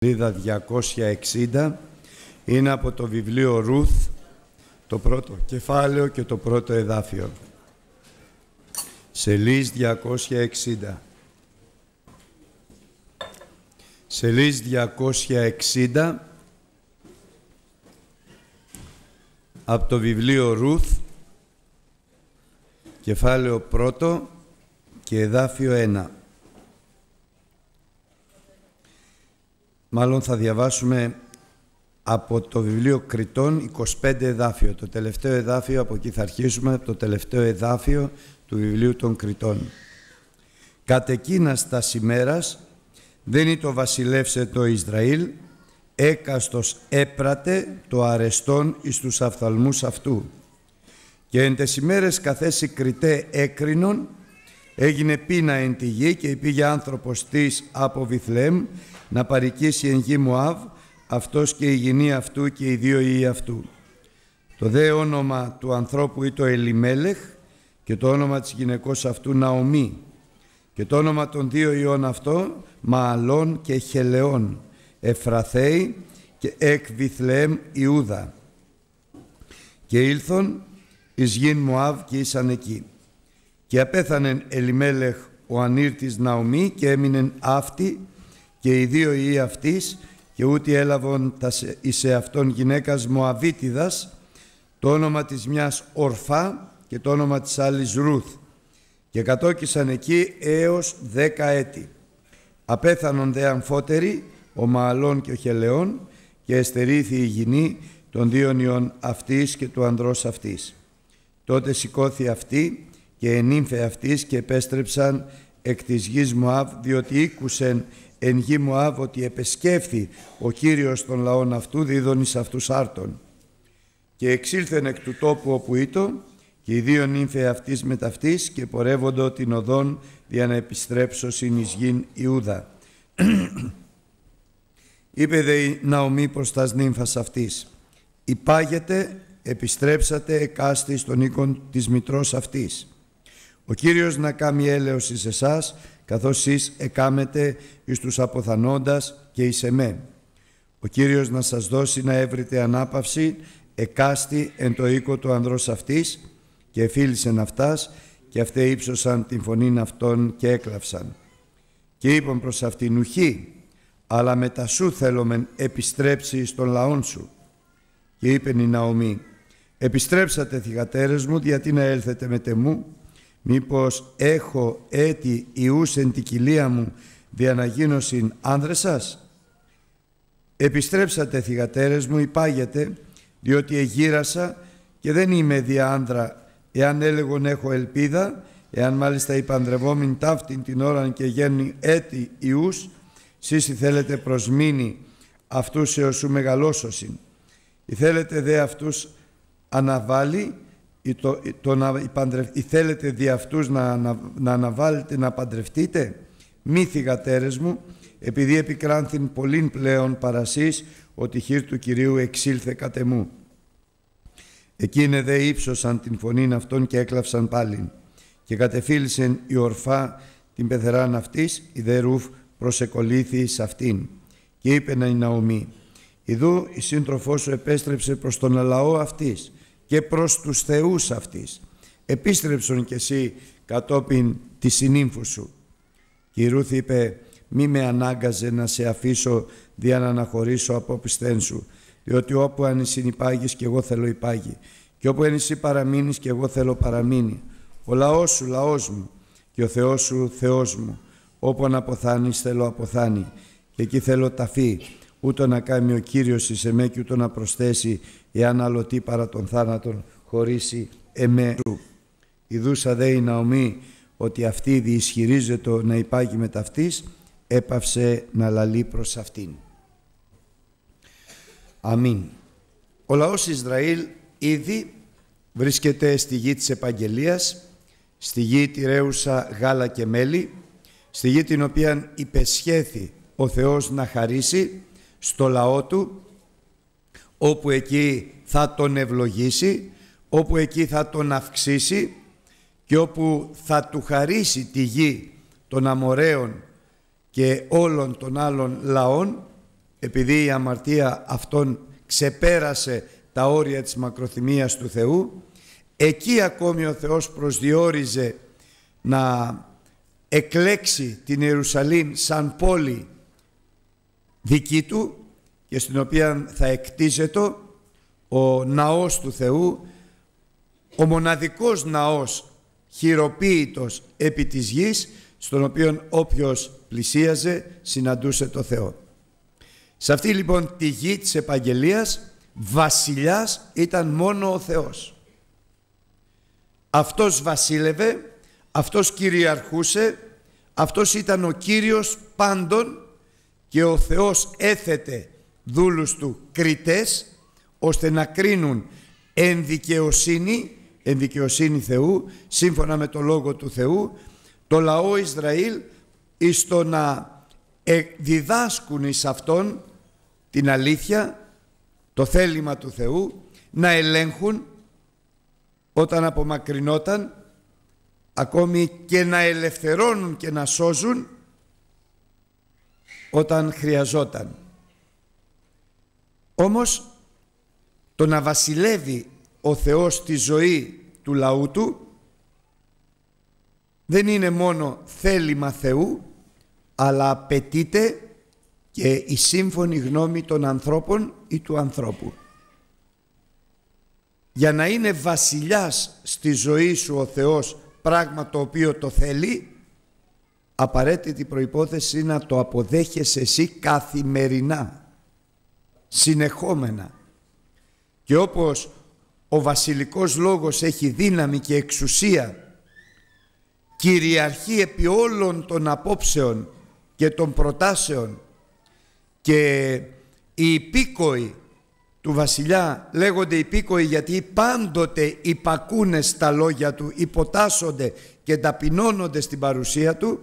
Σελίδα 260 είναι από το βιβλίο Ρουθ, το πρώτο κεφάλαιο και το πρώτο εδάφιο. Σελίδα 260. Σελίδα 260 από το βιβλίο Ρουθ, κεφάλαιο πρώτο και εδάφιο 1. Μάλλον θα διαβάσουμε από το βιβλίο Κριτών 25 εδάφιο. Το τελευταίο εδάφιο, από εκεί θα αρχίσουμε, από το τελευταίο εδάφιο του βιβλίου των Κριτών. Κατ' εκείνας τας ημέρας δεν είναι το βασιλεύσε το Ισραήλ, έκαστος έπρατε το αρεστόν εις τους αφθαλμούς αυτού. Και εν τες ημέρες καθέσει Κριτέ έκρινον, έγινε πείνα εν τη γη και πήγε άνθρωπος της από Βιθλεέμ να παροικήσει εν γη Μωάβ, αυτός και η γυνή αυτού και οι δύο ιοί αυτού. Το δε όνομα του ανθρώπου ήταν Ελιμέλεχ και το όνομα της γυναικός αυτού Ναομή και το όνομα των δύο ιών αυτών Μααλών και Χελεών, Εφραθέη και εκ Βιθλεέμ Ιούδα. Και ήλθον εις γην Μωάβ και ήσαν εκεί. Και απέθανεν Ελιμέλεχ ο ανήρ της Ναομή και έμεινεν αυτή και οι δύο ιοί αυτής και ούτι έλαβον εις εαυτόν γυναίκας Μωαβίτιδας, το όνομα της μιας Ορφά και το όνομα της άλλης Ρουθ, και κατόκισαν εκεί έως 10 έτη. Απέθανον δε αμφότεροι ο Μααλών και ο Χελεών και εστερήθη η γυνή των δύο ιών αυτής και του ανδρός αυτής. Τότε σηκώθη αυτή και ενύμφε αυτής και επέστρεψαν εκ της γης Μωάβ, διότι ήκουσεν εν γη Μωάβ ότι επεσκέφθη ο Κύριος των λαών αυτού δίδων εις αυτούς άρτων. Και εξήλθεν εκ του τόπου όπου ήτο και οι δύο νύμφαι αυτής με ταυτής και πορεύοντο την οδόν για να επιστρέψωσιν εις γην Ιούδα. Είπε δε η Ναομή προς τας νύμφας αυτής, «Υπάγετε, επιστρέψατε εκάστη στον οίκον της μητρός αυτής. Ο Κύριος να κάμει έλεος εις εσάς, καθώς εις εκάμετε εις τους αποθανόντας και εις εμέ. Ο Κύριος να σας δώσει να έβρετε ανάπαυση εκάστη εν το οίκο του ανδρός αυτής». Και εφίλησεν αυτάς και αυτέ ύψωσαν την φωνήν αυτών και έκλαυσαν. Και είπαν προς αυτήν, «Ουχή, αλλά μετά σου θέλομεν επιστρέψει στον λαόν σου». Και είπεν η Ναομή, «Επιστρέψατε θυγατέρες μου, γιατί να έλθετε με τεμού, μήπως έχω έτη ιούς εν την κοιλία μου, δια να γίνωσιν άνδρες σας? Επιστρέψατε θυγατέρες μου, υπάγετε, διότι εγύρασα και δεν είμαι δια άνδρα, εάν έλεγον έχω ελπίδα, εάν μάλιστα υπανδρευόμην ταύτην την ώραν και γέννη έτη ιούς, σεις θέλετε προσμείνει αυτούς έως σου μεγαλώσωσιν. Ή θέλετε δε αυτούς αναβάλει, ή θέλετε δι' αυτούς να αναβάλλετε να παντρευτείτε? Μη θυγατέρες μου, επειδή επικράνθην πολλήν πλέον παρασείς, ότι χείρ του Κυρίου εξήλθε κατ' εμού». Εκείνε δε ύψωσαν την φωνήν αυτών και έκλαυσαν πάλιν. Και κατεφίλησεν η Ορφά την πεθεράν αυτής, η δε Ρουφ προσεκολήθη εις αυτήν. Και είπεν η Ναομή, «Ιδού η σύντροφός σου επέστρεψε προς τον λαό αυτής και προς τους θεούς αυτής. Επίστρεψον κι εσύ κατόπιν τη συνύμφου σου». Και η Ρουθ είπε, «Μη με ανάγκαζε να σε αφήσω δια να αναχωρήσω από πιστέν σου, διότι όπου αν εσύ υπάγεις και εγώ θέλω υπάγει, και όπου αν εσύ παραμείνεις και εγώ θέλω παραμείνει. Ο λαός σου λαός μου και ο Θεός σου Θεός μου. Όπου αν αποθάνεις θέλω αποθάνει, και εκεί θέλω ταφή, ούτω να κάνει ο Κύριος εις εμέ και ούτω να προσθέσει, εάν αλλοτί παρά τον θάνατον χωρίσει εμέ σου». Ιδούσα δε η Ναομή ότι αυτή διισχυρίζεται να υπάγει με ταυτής, έπαυσε να λαλεί προς αυτήν. Αμήν. Ο λαός Ισραήλ ήδη βρίσκεται στη γη της επαγγελίας, στη γη τηρέουσα γάλα και μέλι, στη γη την οποία υπεσχέθη ο Θεός να χαρίσει στο λαό του, όπου εκεί θα τον ευλογήσει, όπου εκεί θα τον αυξήσει και όπου θα του χαρίσει τη γη των Αμοραίων και όλων των άλλων λαών, επειδή η αμαρτία αυτών ξεπέρασε τα όρια της μακροθυμίας του Θεού, εκεί ακόμη ο Θεός προσδιόριζε να εκλέξει την Ιερουσαλήμ σαν πόλη δική του και στην οποία θα εκτίζεται ο ναός του Θεού, ο μοναδικός ναός χειροποίητος επί της γης, στον οποίο όποιος πλησίαζε συναντούσε το Θεό. Σε αυτή λοιπόν τη γη της επαγγελίας βασιλιάς ήταν μόνο ο Θεός. Αυτός βασίλευε, αυτός κυριαρχούσε, αυτός ήταν ο Κύριος πάντων και ο Θεός έθετε δούλους του κριτές ώστε να κρίνουν εν δικαιοσύνη Θεού, σύμφωνα με το Λόγο του Θεού, το λαό Ισραήλ εις το να διδάσκουν εις αυτόν την αλήθεια, το θέλημα του Θεού, να ελέγχουν όταν απομακρυνόταν, ακόμη και να ελευθερώνουν και να σώζουν όταν χρειαζόταν. Όμως το να βασιλεύει ο Θεός τη ζωή του λαού του δεν είναι μόνο θέλημα Θεού, αλλά απαιτείται και η σύμφωνη γνώμη των ανθρώπων ή του ανθρώπου. Για να είναι βασιλιάς στη ζωή σου ο Θεός, πράγμα το οποίο το θέλει, απαραίτητη προϋπόθεση είναι να το αποδέχεσαι εσύ καθημερινά, συνεχόμενα. Και όπως ο βασιλικός λόγος έχει δύναμη και εξουσία, κυριαρχεί επί όλων των απόψεων και των προτάσεων, και οι υπήκοοι του βασιλιά λέγονται υπήκοοι γιατί πάντοτε υπακούνε στα λόγια του, υποτάσσονται και ταπεινώνονται στην παρουσία του.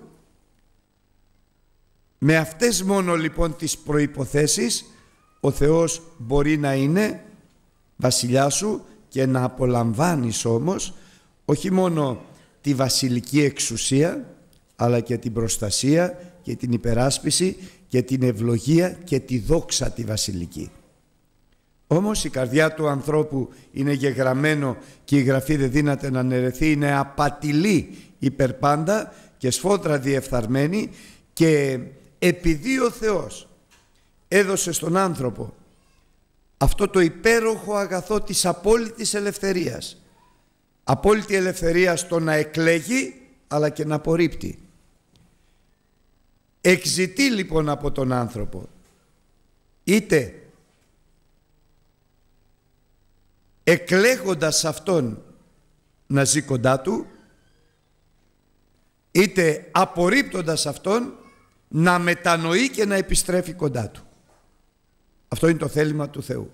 Με αυτές μόνο λοιπόν τις προϋποθέσεις ο Θεός μπορεί να είναι βασιλιά σου και να απολαμβάνεις όμως όχι μόνο τη βασιλική εξουσία, αλλά και την προστασία και την υπεράσπιση και την ευλογία και τη δόξα τη βασιλική. Όμως η καρδιά του ανθρώπου είναι γεγραμμένο και η Γραφή δεν δύναται να αναιρεθεί, είναι απατηλή υπερπάντα και σφόδρα διεφθαρμένη, και επειδή ο Θεός έδωσε στον άνθρωπο αυτό το υπέροχο αγαθό της απόλυτης ελευθερίας, απόλυτη ελευθερία στο να εκλέγει αλλά και να απορρίπτει, εξητεί λοιπόν από τον άνθρωπο είτε εκλέγοντας αυτόν να ζει κοντά του, είτε απορρίπτοντας αυτόν να μετανοεί και να επιστρέφει κοντά του. Αυτό είναι το θέλημα του Θεού.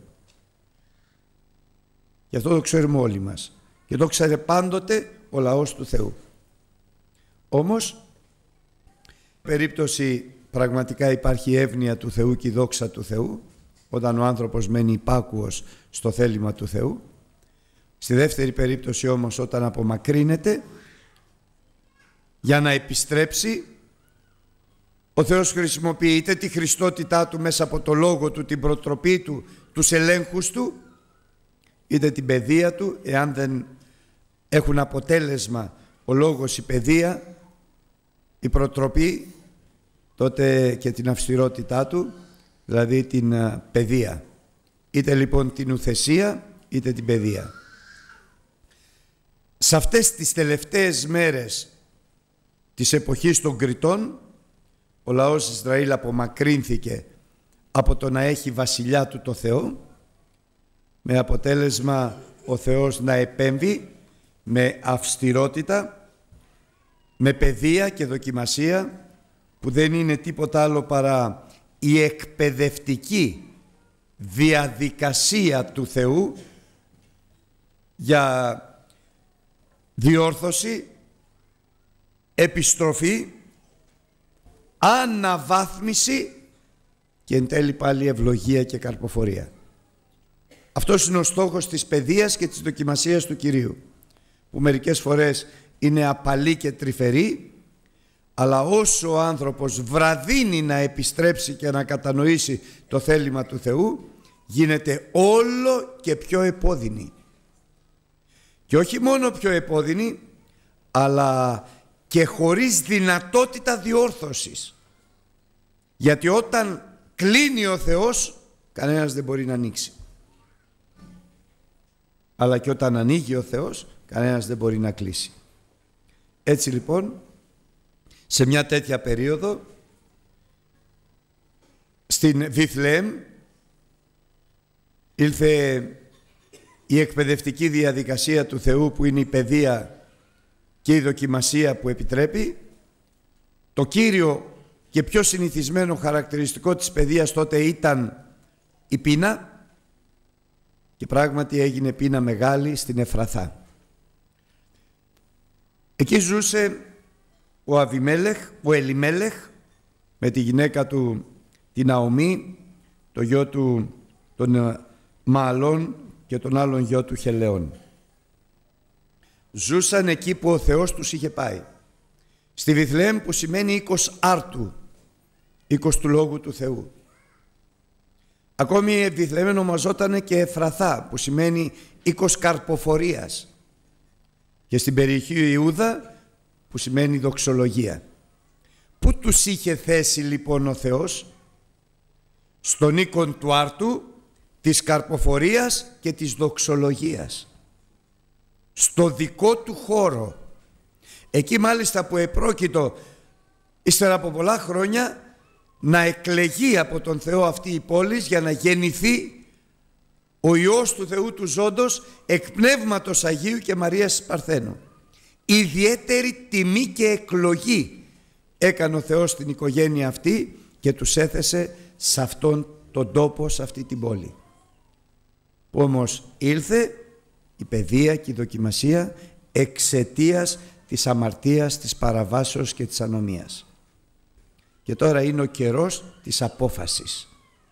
Γι' αυτό το ξέρουμε όλοι μας και το ξέρε πάντοτε ο λαός του Θεού. Όμως, περίπτωση πραγματικά υπάρχει η εύνοια του Θεού και η δόξα του Θεού, όταν ο άνθρωπος μένει υπάκουος στο θέλημα του Θεού. Στη δεύτερη περίπτωση όμως, όταν απομακρύνεται για να επιστρέψει, ο Θεός χρησιμοποιεί είτε τη χριστότητά του μέσα από το λόγο του, την προτροπή του, τους ελέγχους του, είτε την παιδεία του, εάν δεν έχουν αποτέλεσμα ο λόγος, η παιδεία, η προτροπή, τότε και την αυστηρότητά του, δηλαδή την παιδεία. Είτε λοιπόν την ουθεσία, είτε την παιδεία. Σε αυτές τις τελευταίες μέρες της εποχής των Κριτών, ο λαός Ισραήλ απομακρύνθηκε από το να έχει βασιλιά του το Θεό, με αποτέλεσμα ο Θεός να επέμβει με αυστηρότητα, με παιδεία και δοκιμασία, που δεν είναι τίποτα άλλο παρά η εκπαιδευτική διαδικασία του Θεού για διόρθωση, επιστροφή, αναβάθμιση και εν τέλει πάλι ευλογία και καρποφορία. Αυτός είναι ο στόχος της παιδείας και της δοκιμασίας του Κυρίου, που μερικές φορές είναι απαλή και τρυφερή, Αλλά όσο ο άνθρωπος βραδύνει να επιστρέψει και να κατανοήσει το θέλημα του Θεού, γίνεται όλο και πιο επώδυνη. Και όχι μόνο πιο επώδυνη, αλλά και χωρίς δυνατότητα διόρθωσης. Γιατί όταν κλείνει ο Θεός, κανένας δεν μπορεί να ανοίξει. Αλλά και όταν ανοίγει ο Θεός, κανένας δεν μπορεί να κλείσει. Έτσι λοιπόν, σε μια τέτοια περίοδο, στην Βιθλεέμ ήλθε η εκπαιδευτική διαδικασία του Θεού, που είναι η παιδεία και η δοκιμασία που επιτρέπει. Το κύριο και πιο συνηθισμένο χαρακτηριστικό της παιδείας τότε ήταν η πείνα, και πράγματι έγινε πείνα μεγάλη στην Εφραθά. Εκεί ζούσε ο Ελιμέλεχ με τη γυναίκα του την Ναομή, το γιο του τον Μααλών και τον άλλον γιο του Χελεών. Ζούσαν εκεί που ο Θεός τους είχε πάει. Στη Βιθλεέμ, που σημαίνει οίκος άρτου, οίκος του Λόγου του Θεού. Ακόμη η Βιθλεέμ ονομαζόταν και Εφραθά, που σημαίνει οίκος καρποφορίας. Και στην περιοχή Ιούδα, που σημαίνει δοξολογία. Πού τους είχε θέσει λοιπόν ο Θεός? Στον οίκον του άρτου, της καρποφορίας και της δοξολογίας. Στο δικό του χώρο. Εκεί μάλιστα που επρόκειτο ύστερα από πολλά χρόνια να εκλεγεί από τον Θεό αυτή η πόλη για να γεννηθεί ο Υιός του Θεού του Ζώντος εκ Πνεύματος Αγίου και Μαρίας Παρθένου. Ιδιαίτερη τιμή και εκλογή έκανε ο Θεός στην οικογένεια αυτή και τους έθεσε σε αυτόν τον τόπο, σε αυτή την πόλη. Όμως ήλθε η παιδεία και η δοκιμασία εξαιτίας της αμαρτίας, της παραβάσεως και της ανομίας. Και τώρα είναι ο καιρός της απόφασης.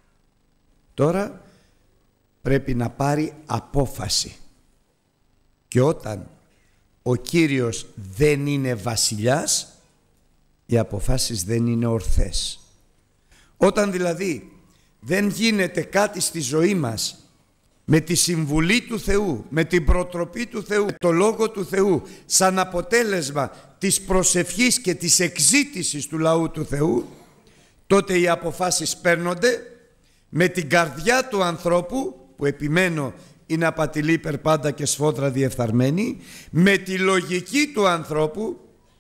Τώρα πρέπει να πάρει απόφαση. Και όταν ο Κύριος δεν είναι βασιλιάς, οι αποφάσεις δεν είναι ορθές. Όταν δηλαδή δεν γίνεται κάτι στη ζωή μας με τη συμβουλή του Θεού, με την προτροπή του Θεού, το Λόγο του Θεού, σαν αποτέλεσμα της προσευχής και της εξήτησης του λαού του Θεού, τότε οι αποφάσεις παίρνονται με την καρδιά του ανθρώπου, που επιμένω είναι απατηλή υπερπάντα και σφόδρα διεφθαρμένη, με τη λογική του ανθρώπου,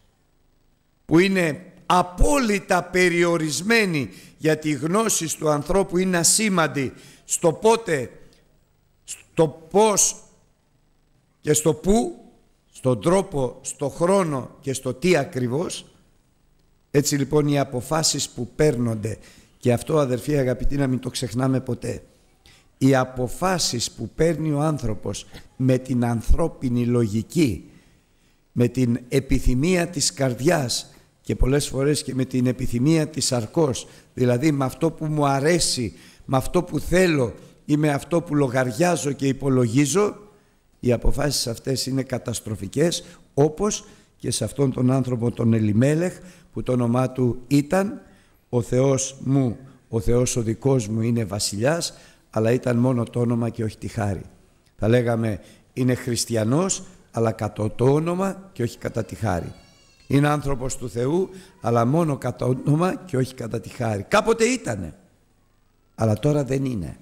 που είναι απόλυτα περιορισμένη, γιατί η γνώση του ανθρώπου είναι ασήμαντη στο πότε, στο πώς και στο πού, στον τρόπο, στο χρόνο και στο τι ακριβώς. Έτσι λοιπόν οι αποφάσεις που παίρνονται, και αυτό αδερφοί αγαπητοί να μην το ξεχνάμε ποτέ, οι αποφάσεις που παίρνει ο άνθρωπος με την ανθρώπινη λογική, με την επιθυμία της καρδιάς και πολλές φορές και με την επιθυμία της σαρκός, δηλαδή με αυτό που μου αρέσει, με αυτό που θέλω ή με αυτό που λογαριάζω και υπολογίζω, οι αποφάσεις αυτές είναι καταστροφικές, όπως και σε αυτόν τον άνθρωπο τον Ελιμέλεχ, που το όνομά του ήταν «Ο Θεός μου, ο Θεός ο δικός μου είναι βασιλιάς», αλλά ήταν μόνο το όνομα και όχι τη χάρη. Θα λέγαμε είναι χριστιανός, αλλά κατά το όνομα και όχι κατά τη χάρη. Είναι άνθρωπος του Θεού, αλλά μόνο κατά όνομα και όχι κατά τη χάρη. Κάποτε ήτανε, αλλά τώρα δεν είναι.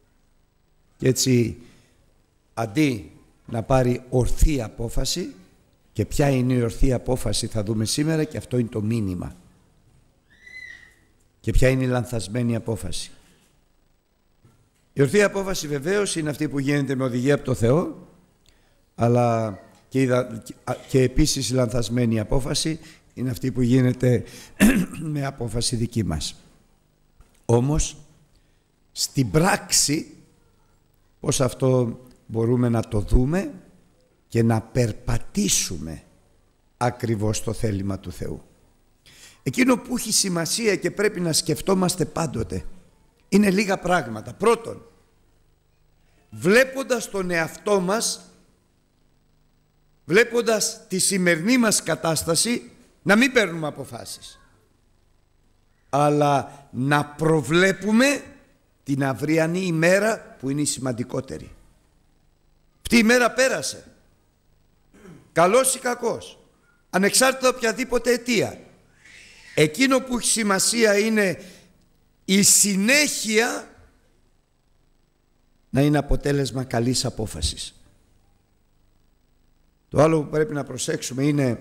Και έτσι αντί να πάρει ορθή απόφαση, και ποια είναι η ορθή απόφαση θα δούμε σήμερα, και αυτό είναι το μήνυμα. Και ποια είναι η λανθασμένη απόφαση. Η ορθή απόφαση βεβαίως είναι αυτή που γίνεται με οδηγία από το Θεό, αλλά και επίσης η λανθασμένη απόφαση είναι αυτή που γίνεται με απόφαση δική μας. Όμως στην πράξη πώς αυτό μπορούμε να το δούμε και να περπατήσουμε ακριβώς το θέλημα του Θεού. Εκείνο που έχει σημασία και πρέπει να σκεφτόμαστε πάντοτε είναι λίγα πράγματα. Πρώτον, βλέποντας τον εαυτό μας, βλέποντας τη σημερινή μας κατάσταση, να μην παίρνουμε αποφάσεις, αλλά να προβλέπουμε την αυριανή ημέρα που είναι η σημαντικότερη. Αυτή η ημέρα πέρασε, καλός ή κακός, ανεξάρτητα οποιαδήποτε αιτία. Εκείνο που έχει σημασία είναι η συνέχεια να είναι αποτέλεσμα καλής απόφασης. Το άλλο που πρέπει να προσέξουμε είναι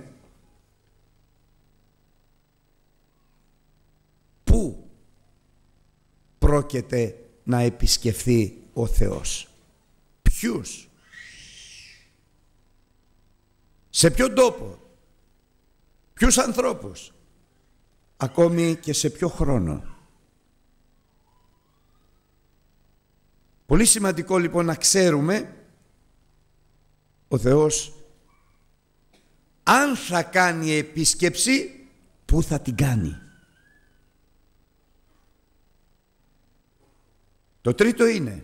πού πρόκειται να επισκεφθεί ο Θεός. Ποιους, σε ποιον τόπο, ποιους ανθρώπους, ακόμη και σε ποιο χρόνο. Πολύ σημαντικό λοιπόν να ξέρουμε ο Θεός αν θα κάνει επίσκεψη, πού θα την κάνει. Το τρίτο είναι,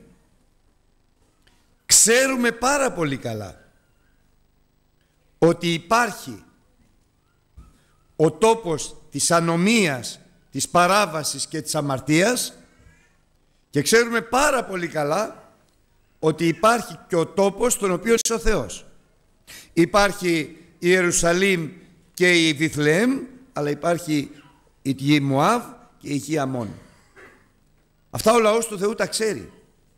ξέρουμε πάρα πολύ καλά ότι υπάρχει ο τόπος της ανομίας, της παράβασης και της αμαρτίας, και ξέρουμε πάρα πολύ καλά ότι υπάρχει και ο τόπος στον οποίο είναι ο Θεός. Υπάρχει η Ιερουσαλήμ και η Βιθλεέμ, αλλά υπάρχει η γη Μωάβ και η γη Αμμών. Αυτά ο λαός του Θεού τα ξέρει.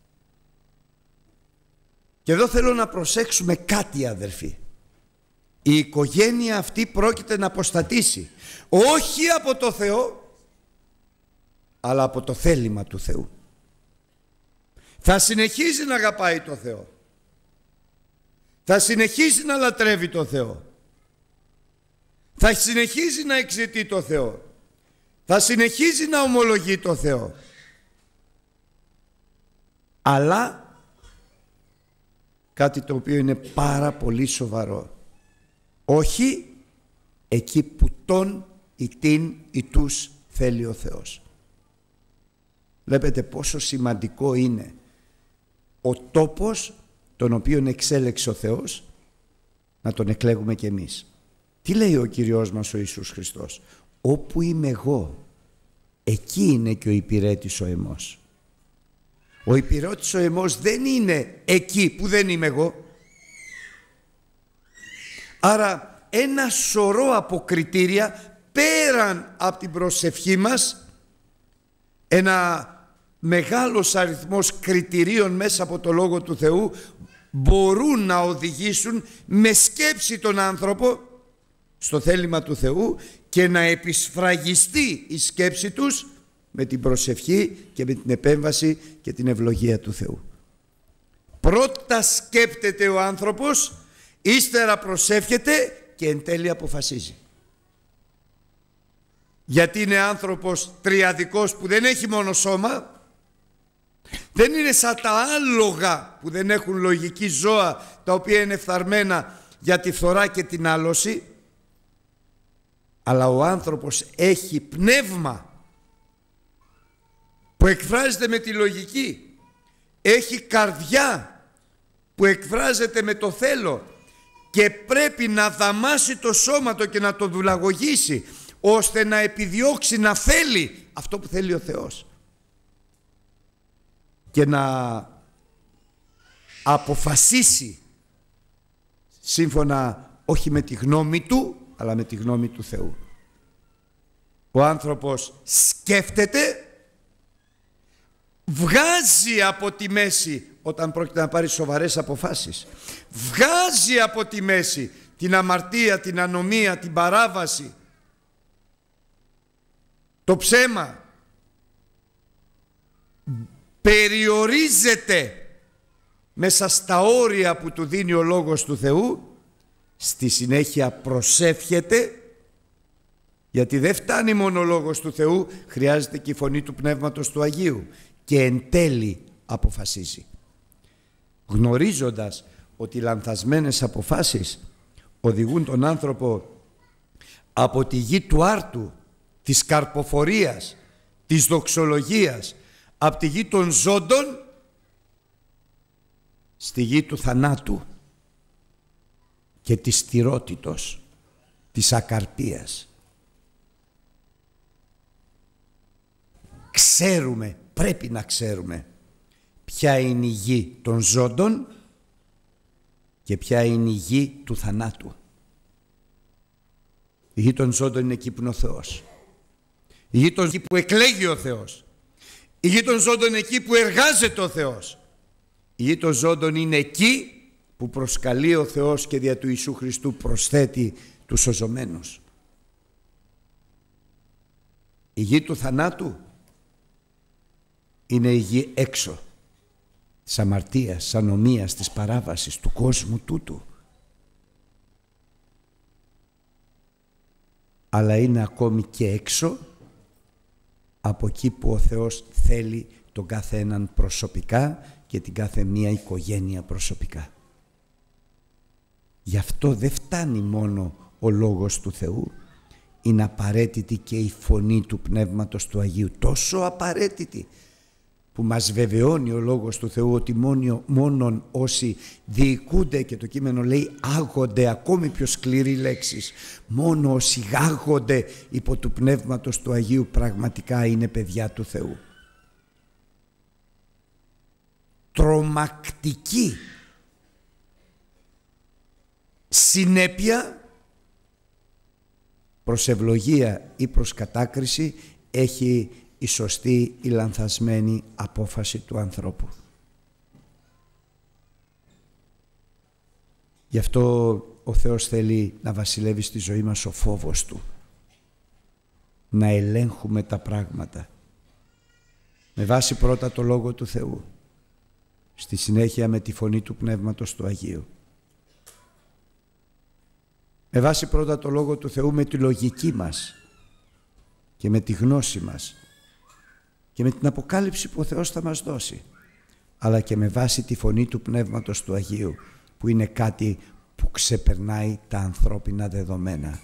Και εδώ θέλω να προσέξουμε κάτι, αδερφοί. Η οικογένεια αυτή πρόκειται να αποστατήσει, όχι από το Θεό, αλλά από το θέλημα του Θεού. Θα συνεχίζει να αγαπάει το Θεό, θα συνεχίζει να λατρεύει το Θεό, θα συνεχίζει να εξητεί το Θεό, θα συνεχίζει να ομολογεί το Θεό, αλλά κάτι το οποίο είναι πάρα πολύ σοβαρό, όχι εκεί που τον ή την ή τους θέλει ο Θεός. Βλέπετε πόσο σημαντικό είναι ο τόπος τον οποίον εξέλεξε ο Θεός, να τον εκλέγουμε κι εμείς. Τι λέει ο Κυριός μας ο Ιησούς Χριστός? Όπου είμαι εγώ, εκεί είναι και ο υπηρέτης ο εμός. Ο υπηρέτης ο εμός δεν είναι εκεί που δεν είμαι εγώ. Άρα ένα σωρό από κριτήρια πέραν από την προσευχή μας, ένα μεγάλος αριθμός κριτηρίων μέσα από το Λόγο του Θεού μπορούν να οδηγήσουν με σκέψη τον άνθρωπο στο θέλημα του Θεού και να επισφραγιστεί η σκέψη τους με την προσευχή και με την επέμβαση και την ευλογία του Θεού. Πρώτα σκέπτεται ο άνθρωπος, ύστερα προσεύχεται και εν τέλει αποφασίζει. Γιατί είναι άνθρωπος τριαδικός που δεν έχει μόνο σώμα, δεν είναι σαν τα άλογα που δεν έχουν λογική ζώα, τα οποία είναι φθαρμένα για τη φθορά και την άλωση, αλλά ο άνθρωπος έχει πνεύμα που εκφράζεται με τη λογική, έχει καρδιά που εκφράζεται με το θέλω και πρέπει να δαμάσει το σώμα του και να το δουλαγωγήσει ώστε να επιδιώξει να θέλει αυτό που θέλει ο Θεός και να αποφασίσει σύμφωνα όχι με τη γνώμη του αλλά με τη γνώμη του Θεού. Ο άνθρωπος σκέφτεται, βγάζει από τη μέση όταν πρόκειται να πάρει σοβαρές αποφάσεις, βγάζει από τη μέση την αμαρτία, την ανομία, την παράβαση, το ψέμα, περιορίζεται μέσα στα όρια που του δίνει ο Λόγος του Θεού, στη συνέχεια προσεύχεται, γιατί δεν φτάνει μόνο ο Λόγος του Θεού, χρειάζεται και η φωνή του Πνεύματος του Αγίου, και εν τέλει αποφασίζει, γνωρίζοντας ότι οι λανθασμένες αποφάσεις οδηγούν τον άνθρωπο από τη γη του άρτου, της καρποφορίας, της δοξολογίας, από τη γη των ζώντων στη γη του θανάτου και της στηρότητος, της ακαρπίας. ξέρουμε, πρέπει να ξέρουμε ποια είναι η γη των ζώντων και ποια είναι η γη του θανάτου. Η γη των ζώντων είναι εκεί που είναι ο Θεός. Η γη των εκεί που εκλέγει ο Θεός. Η γη των ζώντων είναι εκεί που εργάζεται ο Θεός. Η γη των ζώντων είναι εκεί που προσκαλεί ο Θεός και δια του Ιησού Χριστού προσθέτει τους σωζωμένους. Η γη του θανάτου είναι η γη έξω της αμαρτίας, της ανομίας, της παράβασης, του κόσμου τούτου. Αλλά είναι ακόμη και έξω από εκεί που ο Θεός θέλει τον κάθε έναν προσωπικά και την κάθε μία οικογένεια προσωπικά. Γι' αυτό δεν φτάνει μόνο ο Λόγος του Θεού, είναι απαραίτητη και η φωνή του Πνεύματος του Αγίου, τόσο απαραίτητη που μας βεβαιώνει ο Λόγος του Θεού ότι μόνον όσοι διοικούνται, και το κείμενο λέει άγονται, ακόμη πιο σκληρή λέξης, μόνο όσοι άγονται υπό του Πνεύματος του Αγίου πραγματικά είναι παιδιά του Θεού. Τρομακτική συνέπεια προς ευλογία ή προς κατάκριση έχει η σωστή ή λανθασμένη απόφαση του ανθρώπου. Γι' αυτό ο Θεός θέλει να βασιλεύει στη ζωή μας ο φόβος Του, να ελέγχουμε τα πράγματα με βάση πρώτα το Λόγο του Θεού, στη συνέχεια με τη φωνή του Πνεύματος του Αγίου, με βάση πρώτα το Λόγο του Θεού με τη λογική μας και με τη γνώση μας και με την αποκάλυψη που ο Θεός θα μας δώσει, αλλά και με βάση τη φωνή του Πνεύματος του Αγίου, που είναι κάτι που ξεπερνάει τα ανθρώπινα δεδομένα.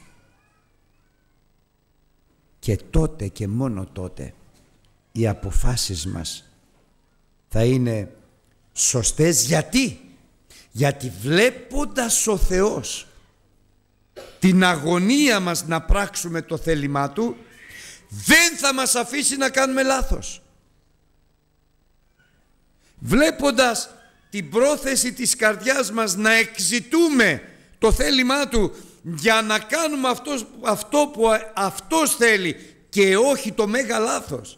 Και τότε και μόνο τότε οι αποφάσεις μας θα είναι σωστές. Γιατί βλέποντας ο Θεός την αγωνία μας να πράξουμε το θέλημά Του, δεν θα μας αφήσει να κάνουμε λάθος. Βλέποντας την πρόθεση της καρδιάς μας να εξητούμε το θέλημά Του για να κάνουμε αυτό που Αυτός θέλει και όχι το μέγα λάθος,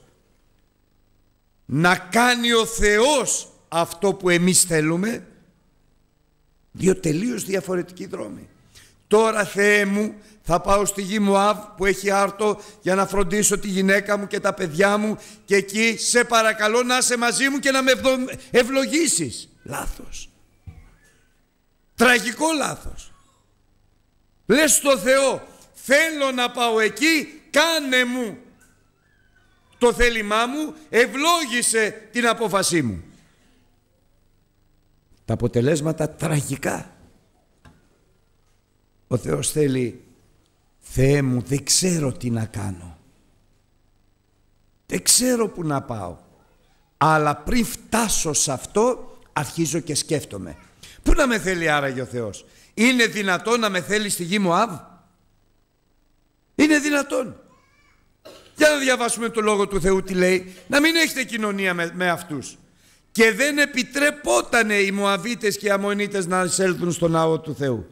να κάνει ο Θεός αυτό που εμείς θέλουμε, δύο τελείως διαφορετικοί δρόμοι. Τώρα, Θεέ μου, θα πάω στη γη Μωάβ που έχει άρτο για να φροντίσω τη γυναίκα μου και τα παιδιά μου, και εκεί σε παρακαλώ να είσαι μαζί μου και να με ευλογήσεις. Λάθος. Τραγικό λάθος. Λες στο Θεό, θέλω να πάω εκεί, κάνε μου το θέλημά μου, ευλόγησε την απόφασή μου. Τα αποτελέσματα τραγικά. Ο Θεός θέλει, Θεέ μου, δεν ξέρω τι να κάνω, δεν ξέρω που να πάω, αλλά πριν φτάσω σε αυτό αρχίζω και σκέφτομαι. Πού να με θέλει άραγε ο Θεός? Είναι δυνατόν να με θέλει στη γη Μωάβ? Είναι δυνατόν? Για να διαβάσουμε το Λόγο του Θεού τι λέει. Να μην έχετε κοινωνία με αυτούς. Και δεν επιτρεπότανε οι Μωαβίτες και οι Αμμονίτες να εισέλθουν στο ναό του Θεού.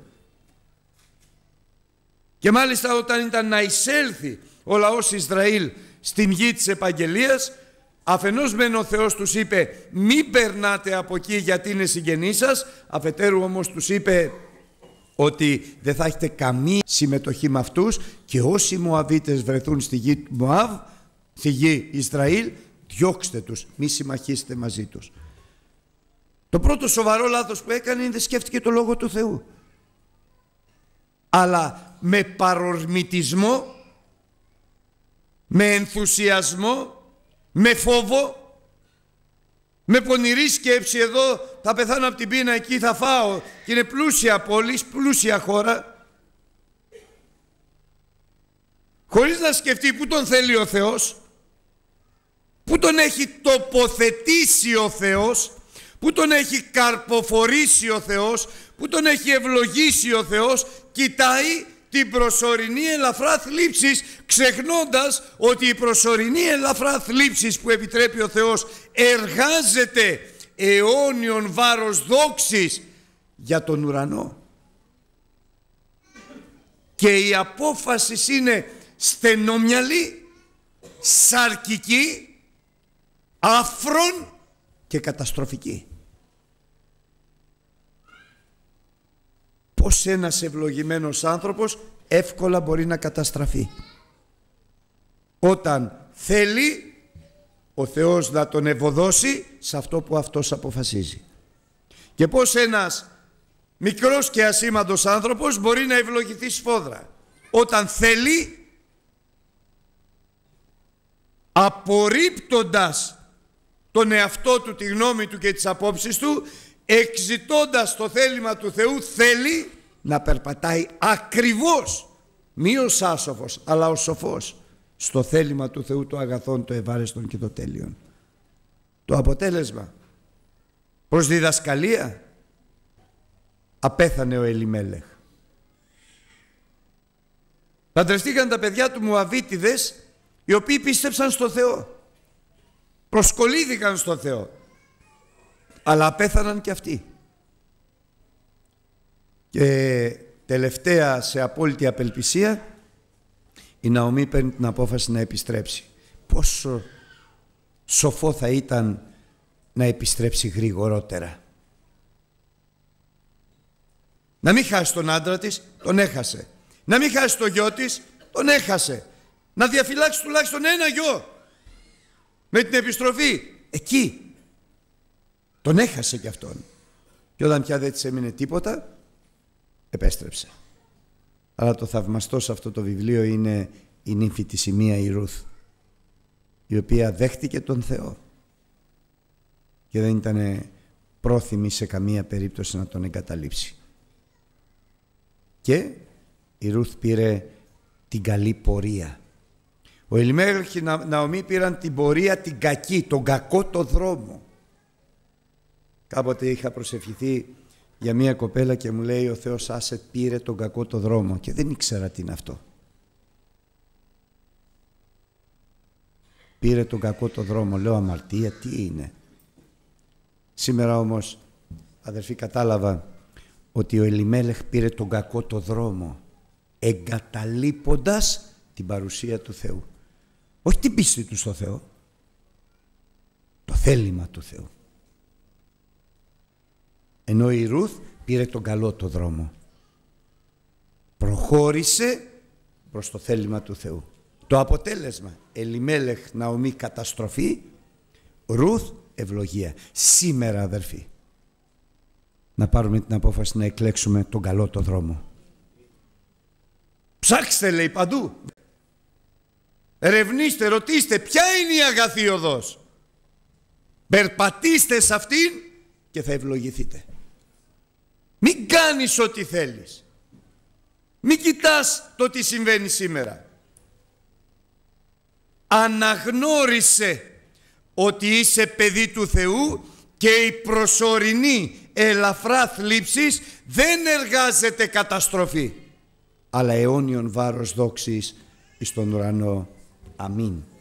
Και μάλιστα όταν ήταν να εισέλθει ο λαός Ισραήλ στην γη της επαγγελίας, αφενός μεν ο Θεός τους είπε μην περνάτε από εκεί γιατί είναι συγγενείς σας, αφετέρου όμως τους είπε ότι δεν θα έχετε καμία συμμετοχή με αυτούς, και όσοι Μωαβίτες βρεθούν στη γη Μωάβ, στη γη Ισραήλ, διώξτε τους, μη συμμαχίσετε μαζί τους. Το πρώτο σοβαρό λάθος που έκανε είναι δεν σκέφτηκε το Λόγο του Θεού, αλλά με παρορμητισμό, με ενθουσιασμό, με φόβο, με πονηρή σκέψη, εδώ θα πεθάνω από την πείνα, εκεί θα φάω και είναι πλούσια πόλη, πλούσια χώρα, χωρίς να σκεφτεί πού τον θέλει ο Θεός, πού τον έχει τοποθετήσει ο Θεός, πού τον έχει καρποφορήσει ο Θεός, πού τον έχει ευλογήσει ο Θεός. Κοιτάει την προσωρινή ελαφρά θλίψης, ξεχνώντας ότι η προσωρινή ελαφρά θλίψης που επιτρέπει ο Θεός εργάζεται αιώνιον βάρος δόξης για τον ουρανό. Και η απόφαση είναι στενομυαλή, σαρκική, άφρον και καταστροφική. Πώς ένας ευλογημένος άνθρωπος εύκολα μπορεί να καταστραφεί όταν θέλει ο Θεός να τον ευωδώσει σε αυτό που αυτός αποφασίζει. Και πώς ένας μικρός και ασήμαντος άνθρωπος μπορεί να ευλογηθεί σφόδρα όταν θέλει, απορρίπτοντας τον εαυτό του, τη γνώμη του και τις απόψεις του, εξητώντας το θέλημα του Θεού, θέλει να περπατάει ακριβώς, μη ως άσοφος αλλά ως σοφός, στο θέλημα του Θεού, το αγαθόν, το ευάρεστον και το τέλειον. Το αποτέλεσμα, προς διδασκαλία, απέθανε ο Ελιμέλεχ. Παντρευτήκαν τα παιδιά του Μωαβίτιδες, οι οποίοι πίστεψαν στο Θεό, προσκολήθηκαν στο Θεό, αλλά απέθαναν και αυτοί. Και τελευταία, σε απόλυτη απελπισία, η Ναομή παίρνει την απόφαση να επιστρέψει. Πόσο σοφό θα ήταν να επιστρέψει γρηγορότερα. Να μην χάσει τον άντρα της, τον έχασε. Να μην χάσει το γιο της, τον έχασε. Να διαφυλάξει τουλάχιστον ένα γιο με την επιστροφή. Εκεί τον έχασε κι αυτόν. Και όταν πια δεν της έμεινε τίποτα, επέστρεψε. Αλλά το θαυμαστό σε αυτό το βιβλίο είναι η νύμφη της Σημεία, η Ρούθ, η οποία δέχτηκε τον Θεό και δεν ήταν πρόθυμη σε καμία περίπτωση να τον εγκαταλείψει. Και η Ρούθ πήρε την καλή πορεία. Ο Ελιμέλεχ και η Ναομή πήραν την πορεία την κακή, τον κακό το δρόμο. Κάποτε είχα προσευχηθεί για μία κοπέλα και μου λέει: ο Θεός άσε πήρε τον κακό το δρόμο, και δεν ήξερα τι είναι αυτό. Πήρε τον κακό το δρόμο, λέω αμαρτία, τι είναι? Σήμερα όμως, αδερφοί, κατάλαβα ότι ο Ελιμέλεχ πήρε τον κακό το δρόμο εγκαταλείποντας την παρουσία του Θεού. Όχι την πίστη του στο Θεό, το θέλημα του Θεού. Ενώ η Ρούθ πήρε τον καλό το δρόμο. Προχώρησε προς το θέλημα του Θεού. Το αποτέλεσμα, Ελιμέλεχ, Ναομή, καταστροφή, Ρούθ, ευλογία. Σήμερα, αδερφοί, να πάρουμε την απόφαση να εκλέξουμε τον καλό το δρόμο. Ψάξτε, λέει, παντού. Ερευνήστε, ρωτήστε ποια είναι η αγαθή οδός. Περπατήστε σε αυτήν και θα ευλογηθείτε. Μην κάνεις ό,τι θέλεις. Μην κοιτάς το τι συμβαίνει σήμερα. Αναγνώρισε ότι είσαι παιδί του Θεού και η προσωρινή ελαφρά θλίψης δεν εργάζεται καταστροφή, αλλά αιώνιον βάρος δόξης εις τον ουρανό. Αμήν.